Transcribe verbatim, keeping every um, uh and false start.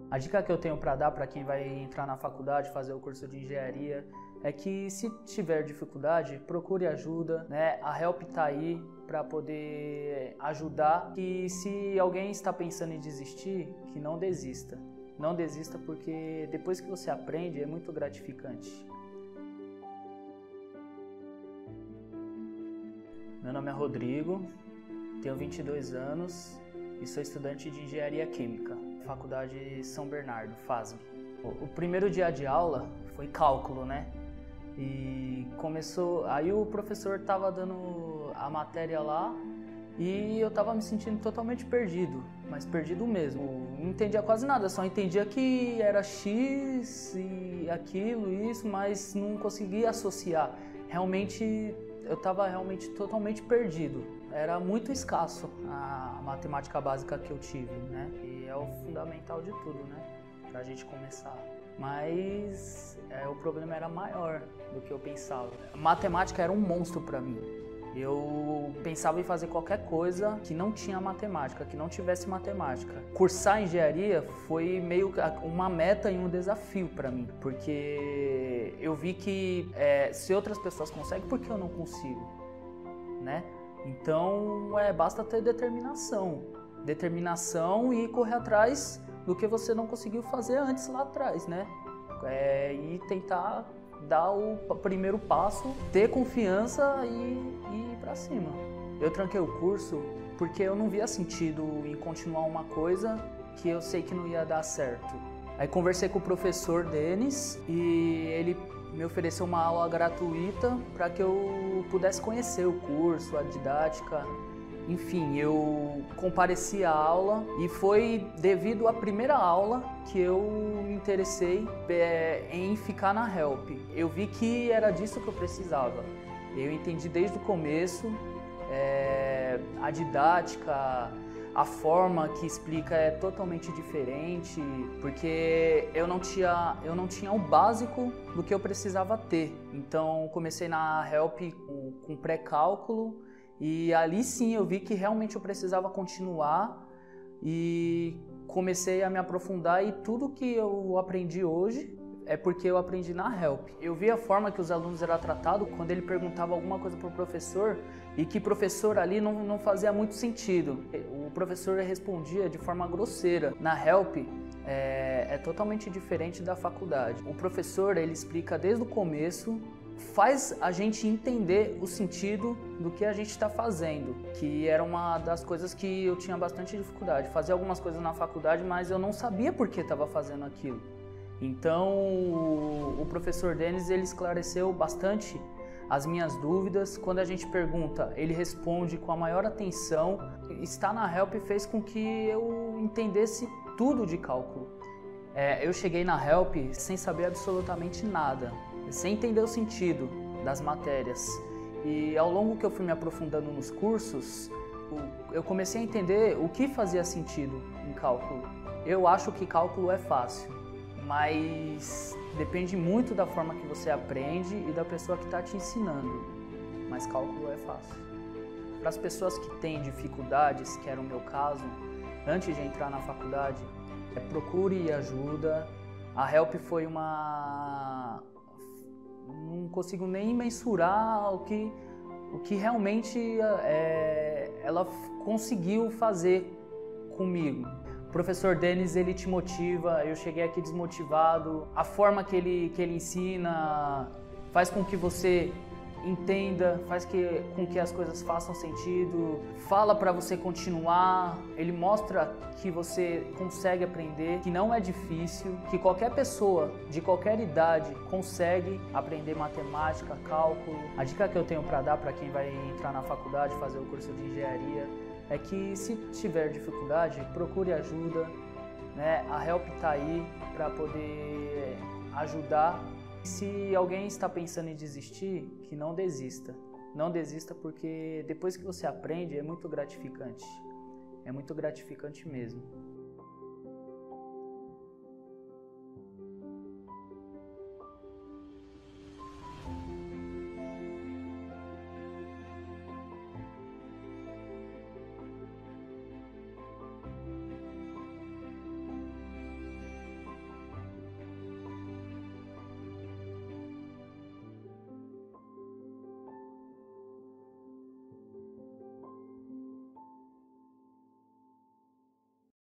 A dica que eu tenho para dar para quem vai entrar na faculdade, fazer o curso de engenharia, é que se tiver dificuldade, procure ajuda, né? A Help está aí para poder ajudar. E se alguém está pensando em desistir, que não desista. Não desista porque depois que você aprende é muito gratificante. Meu nome é Rodrigo, tenho vinte e dois anos e sou estudante de Engenharia Química, Faculdade São Bernardo, FASB. O primeiro dia de aula foi cálculo, né? E começou, aí o professor estava dando a matéria lá e eu estava me sentindo totalmente perdido, mas perdido mesmo. Não entendia quase nada, só entendia que era X e aquilo, isso, mas não conseguia associar. Realmente, eu estava realmente totalmente perdido. Era muito escasso a matemática básica que eu tive, né? E é o fundamental de tudo, né? Pra gente começar. Mas é, o problema era maior do que eu pensava. A matemática era um monstro para mim. Eu pensava em fazer qualquer coisa que não tinha matemática, que não tivesse matemática. Cursar engenharia foi meio uma meta e um desafio para mim, porque eu vi que é, se outras pessoas conseguem, por que eu não consigo, né? Então, é, basta ter determinação. Determinação e correr atrás do que você não conseguiu fazer antes lá atrás, né? É, e tentar dar o primeiro passo, ter confiança e, e ir pra cima. Eu tranquei o curso porque eu não via sentido em continuar uma coisa que eu sei que não ia dar certo. Aí conversei com o professor Denis e ele me ofereceu uma aula gratuita para que eu pudesse conhecer o curso, a didática. Enfim, eu compareci à aula e foi devido à primeira aula que eu me interessei é, em ficar na Help. Eu vi que era disso que eu precisava. Eu entendi desde o começo é, a didática, a forma que explica é totalmente diferente, porque eu não tinha, eu não tinha o básico do que eu precisava ter. Então comecei na Help com, com pré-cálculo. E ali sim eu vi que realmente eu precisava continuar e comecei a me aprofundar e tudo que eu aprendi hoje é porque eu aprendi na Help. Eu vi a forma que os alunos eram tratados quando ele perguntava alguma coisa para o professor e que o professor ali não, não fazia muito sentido. O professor respondia de forma grosseira. Na Help é, é totalmente diferente da faculdade. O professor ele explica desde o começo, faz a gente entender o sentido do que a gente está fazendo, que era uma das coisas que eu tinha bastante dificuldade. Fazia algumas coisas na faculdade, mas eu não sabia por que estava fazendo aquilo. Então, o professor Denis, ele esclareceu bastante as minhas dúvidas. Quando a gente pergunta, ele responde com a maior atenção. Estar na Help fez com que eu entendesse tudo de cálculo. É, eu cheguei na Help sem saber absolutamente nada, sem entender o sentido das matérias. E ao longo que eu fui me aprofundando nos cursos, eu comecei a entender o que fazia sentido em cálculo. Eu acho que cálculo é fácil, mas depende muito da forma que você aprende e da pessoa que está te ensinando. Mas cálculo é fácil. Para as pessoas que têm dificuldades, que era o meu caso, antes de entrar na faculdade, é, procure ajuda. A Help foi uma... não consigo nem mensurar o que, o que realmente é, ela conseguiu fazer comigo. O professor Denis, ele te motiva, eu cheguei aqui desmotivado. A forma que ele, que ele ensina faz com que você entenda, faz que, com que as coisas façam sentido, fala para você continuar, ele mostra que você consegue aprender, que não é difícil, que qualquer pessoa de qualquer idade consegue aprender matemática, cálculo. A dica que eu tenho para dar para quem vai entrar na faculdade, fazer o curso de engenharia, é que se tiver dificuldade, procure ajuda, né? A Help está aí para poder ajudar. Se alguém está pensando em desistir, que não desista. Não desista porque depois que você aprende é muito gratificante. É muito gratificante mesmo.